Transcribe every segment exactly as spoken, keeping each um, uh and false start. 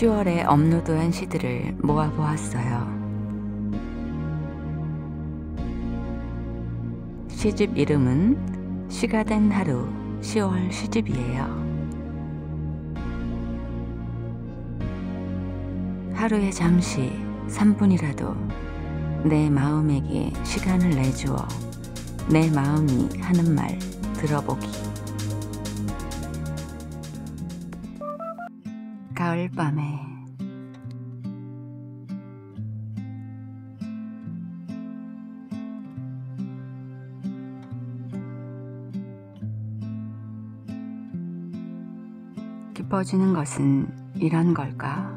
시월에 업로드한 시들을 모아보았어요. 시집 이름은 시가 된 하루 시월 시집이에요. 하루에 잠시 삼 분이라도 내 마음에게 시간을 내주어 내 마음이 하는 말 들어보기. 가을밤에 깊어지는 것은 이런 걸까?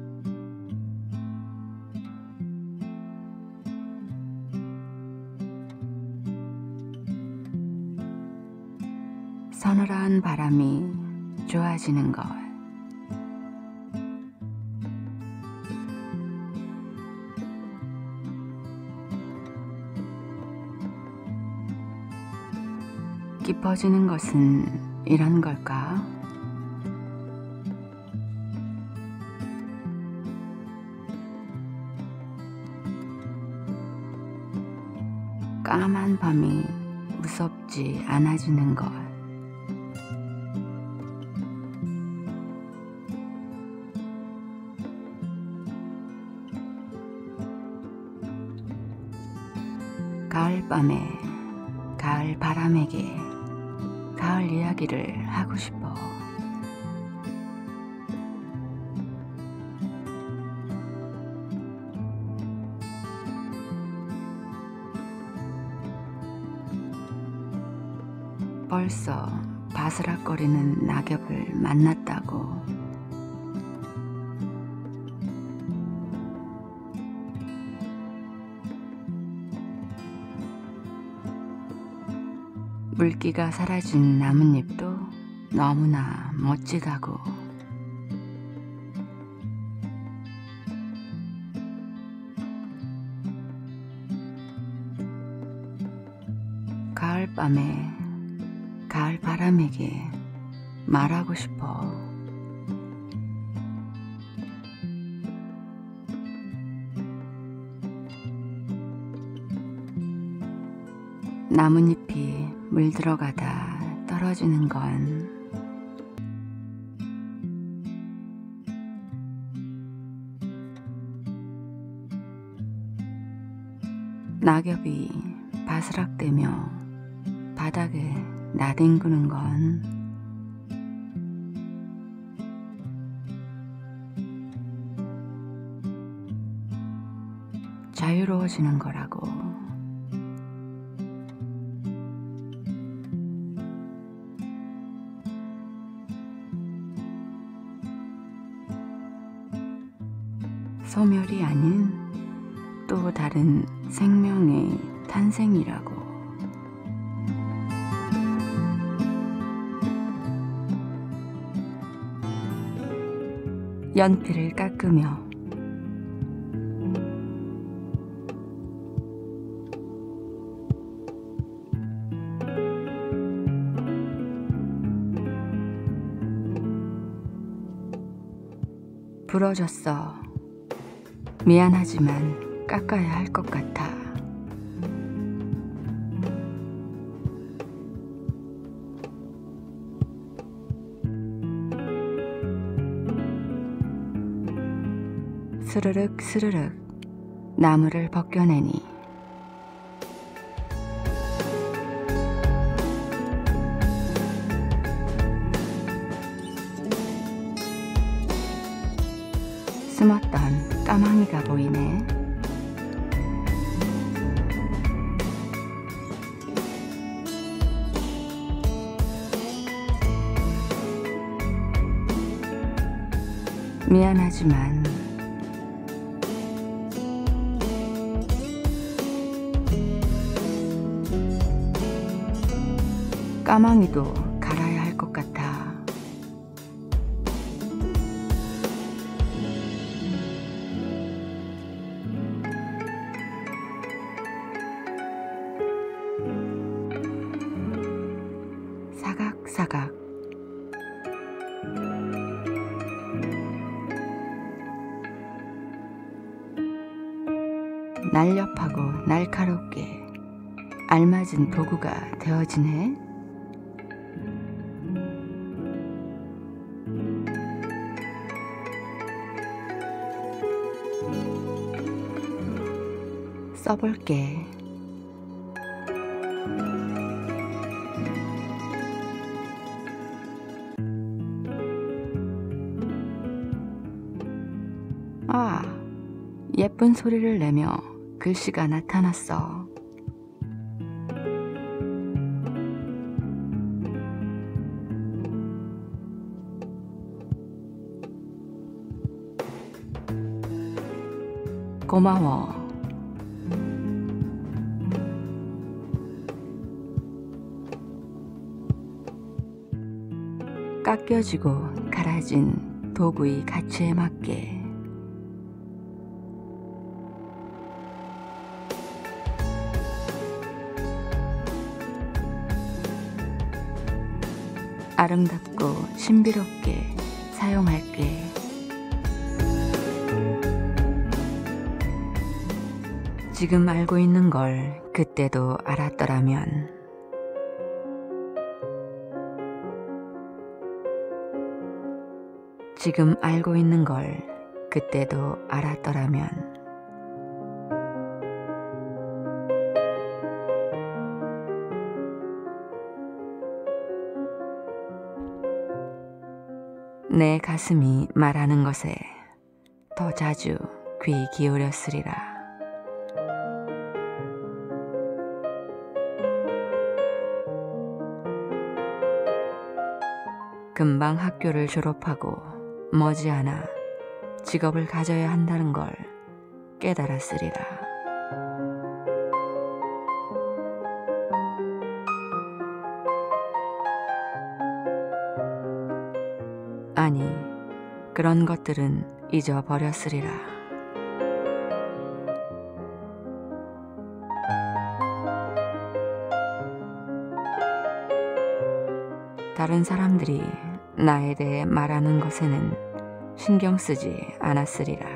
서늘한 바람이 좋아지는 것. 깊어지는 것은 이런 걸까? 까만 밤이 무섭지 않아지는 것. 가을밤에 가을 바람에게 가을 이야기를 하고 싶어. 벌써 바스락거리는 낙엽을 만났다고. 물기가 사라진 나뭇잎도 너무나 멋지다고. 가을밤에 가을 바람에게 말하고 싶어. 나뭇잎이 물들어가다 떨어지는 건 낙엽이 바스락대며 바닥에 나뒹구는 건 자유로워지는 거라고. 소멸이 아닌 또 다른 생명의 탄생이라고. 연필을 깎으며 부러졌어. 미안하지만 깎아야 할 것 같아. 스르륵 스르륵 나무를 벗겨내니 숨었던 까마귀가 보이네. 미안하지만 까마귀도 갈아야 할 것 같아. 사각사각 날렵하고 날카롭게 알맞은 도구가 되어지네. 써볼게. 아, 예쁜 소리를 내며 글씨가 나타났어. 고마워. 깎여지고 갈아진 도구의 가치에 맞게 아름답고 신비롭게 사용할게. 지금 알고 있는 걸 그때도 알았더라면 지금 알고 있는 걸 그때도 알았더라면 내 가슴이 말하는 것에 더 자주 귀 기울였으리라. 금방 학교를 졸업하고 머지않아 직업을 가져야 한다는 걸 깨달았으리라. 아니, 그런 것들은 잊어버렸으리라. 다른 사람들이 나에 대해 말하는 것에는 신경 쓰지 않았으리라.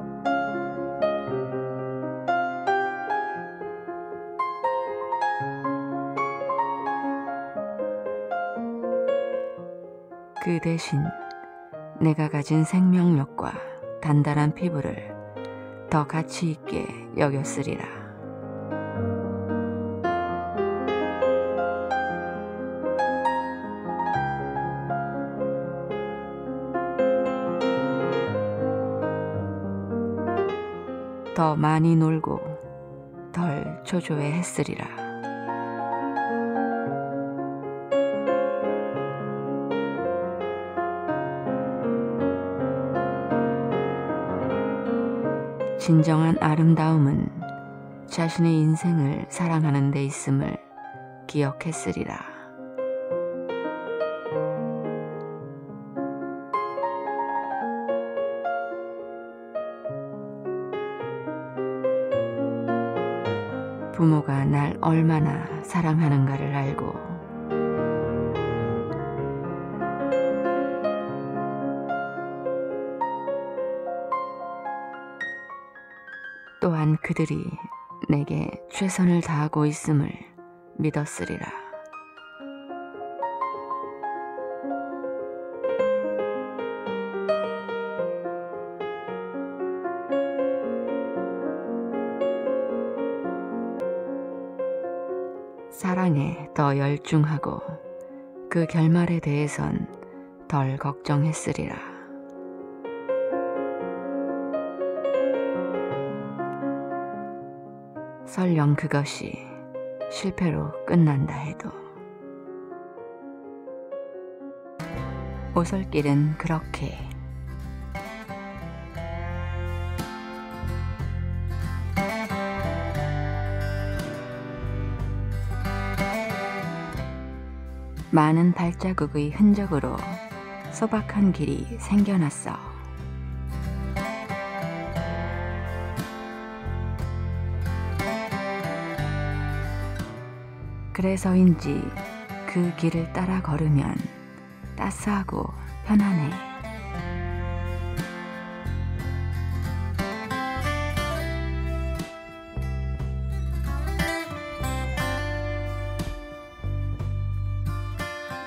그 대신 내가 가진 생명력과 단단한 피부를 더 가치 있게 여겼으리라. 더 많이 놀고 덜 초조해 했으리라. 진정한 아름다움은 자신의 인생을 사랑하는 데 있음을 기억했으리라. 부모가 날 얼마나 사랑하는가를 알고 또한 그들이 내게 최선을 다하고 있음을 믿었으리라. 사랑에 더 열중하고 그 결말에 대해선 덜 걱정했으리라. 설령 그것이 실패로 끝난다 해도 오솔길은 그렇게 많은 발자국의 흔적으로 소박한 길이 생겨났어. 그래서인지 그 길을 따라 걸으면 따스하고 편안해.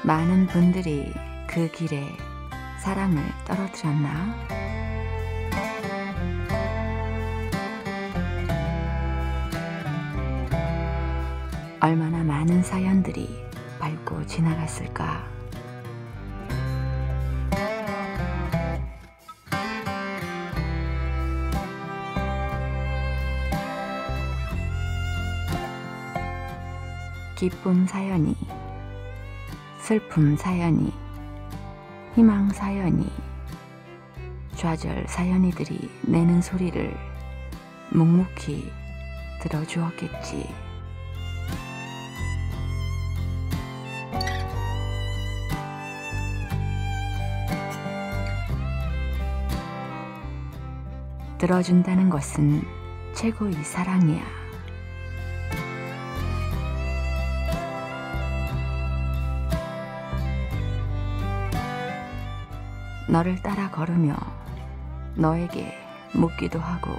많은 분들이 그 길에 사랑을 떨어뜨렸나? 얼마나 많은 사연들이 밟고 지나갔을까? 기쁨 사연이, 슬픔 사연이, 희망 사연이, 좌절 사연이들이 내는 소리를 묵묵히 들어주었겠지. 들어준다는 것은 최고의 사랑이야. 너를 따라 걸으며 너에게 묻기도 하고,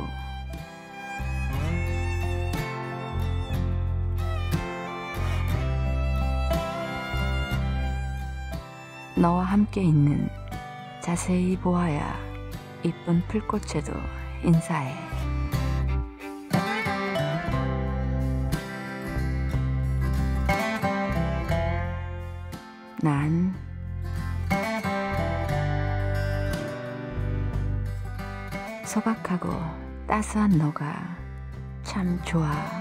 너와 함께 있는 자세히 보아야 이쁜 풀꽃에도 인사해. 난 소박하고 따스한 너가 참 좋아.